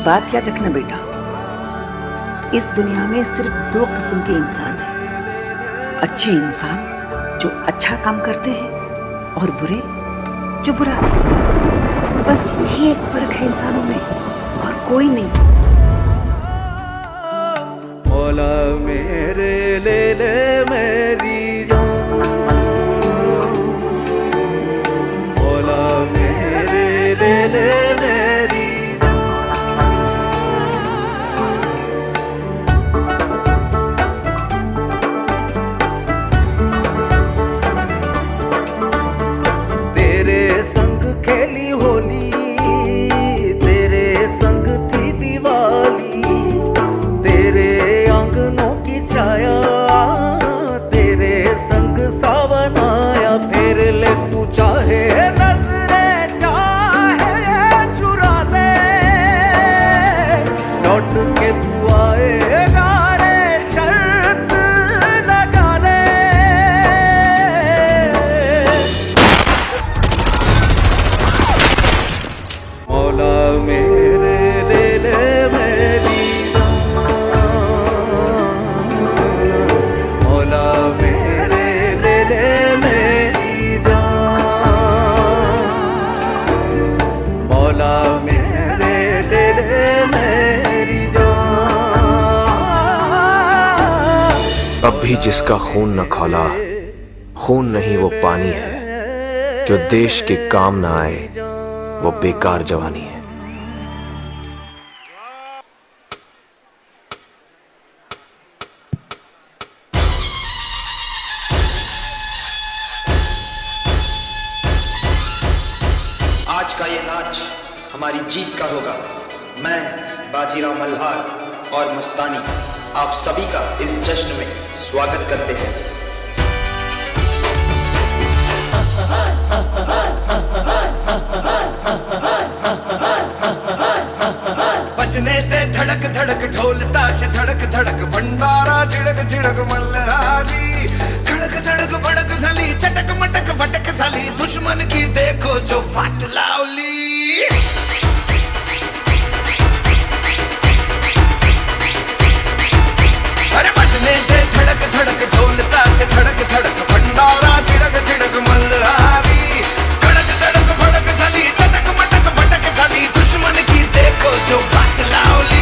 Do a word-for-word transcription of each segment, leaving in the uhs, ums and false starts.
बात याद रखना बेटा, इस दुनिया में सिर्फ दो किस्म के इंसान हैं। अच्छे इंसान जो अच्छा काम करते हैं और बुरे जो बुरा। बस यही एक फर्क है इंसानों में और कोई नहीं। मौला मेरे ले ले मेरी जान, मौला मेरे ले ले मेरी खेली होली, तेरे संग थी दिवाली, तेरे आंगनों की छाया, तेरे संग सावन आया। फिर ले तू चाहे नजरें चाहे चुरा ले, लौट के तू आएगा रे शर्त लगा ले। मौला मेरे ले ले मेरी जान, मौला मेरे ले ले मेरी जान, मौला मेरे ले ले मेरी जान। अब भी जिसका खून न खौला, खून नहीं वो पानी है। जो देश के काम न आए वो बेकार जवानी है। आज का ये नाच हमारी जीत का होगा। मैं बाजीराव मल्हार और मस्तानी आप सभी का इस जश्न में स्वागत करते हैं। बजने ते धड़क धड़क ढोल ताश धड़क धड़क भंडारा झिड़क झिड़क मल्हारी, खड़क धड़क भड़क साली चटक मटक फटक साली, दुश्मन की देखो जो फाट लावली। अरे बजने ते धड़क धड़क ढोल ताश धड़क धड़क भंडारा झिड़क झिड़क मल्हारी, खड़क धड़क भड़क साली चटक मटक फटक साली, दुश्मन की देखो जो फाट लावली।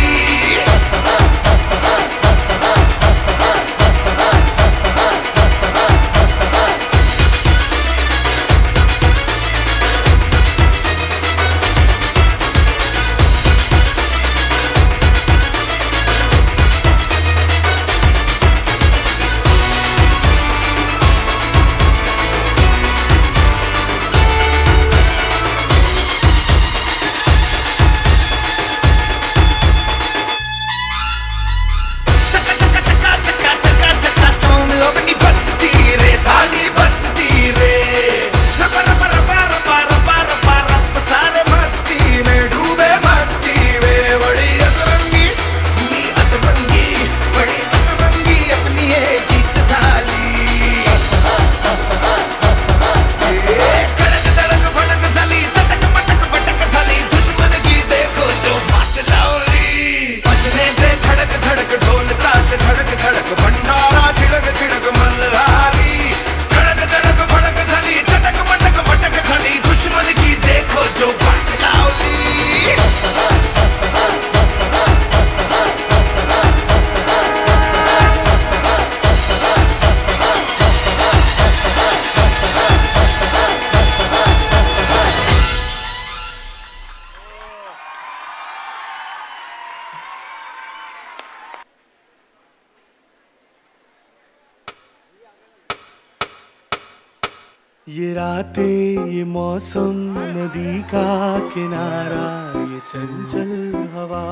ये रातें ये मौसम नदी का किनारा ये चंचल हवा,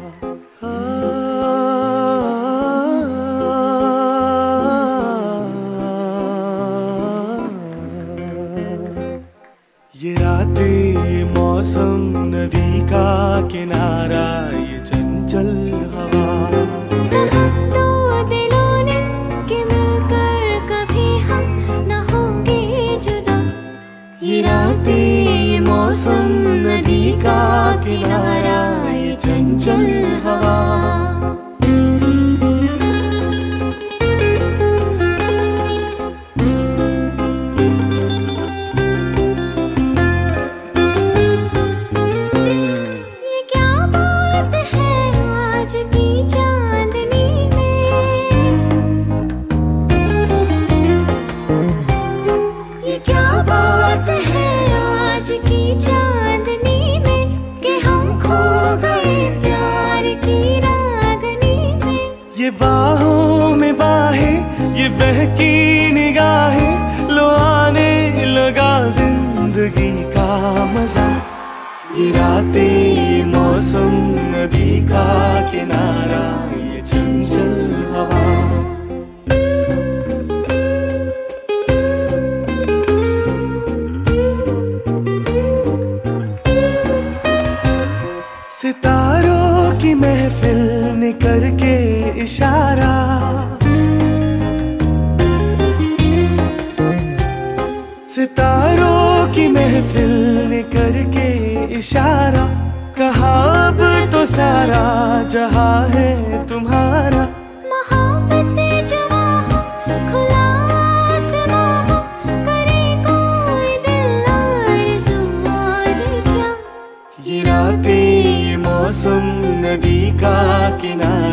ये रातें ये मौसम नदी का किनारा ये चंचल हवा। ये रातें ये मौसम नदी का किनारा ये चंचल ये बाहों में बाहें, ये बहकी निगाहें, लो आने लगा जिंदगी का मजा। ये रातें, ये मौसम, नदी का किनारा, ये चंचल हवा। सितारों की महफिल ने करके इशारा, सितारों की महफिल ने करके इशारा, कहा अब तो सारा जहां है तुम्हारा। मोहब्बतें जवां हो, खुला आसमां हो, करे कोई दिल आरज़ू और क्या। ये रातें, ये मौसम, नदी का किनारा,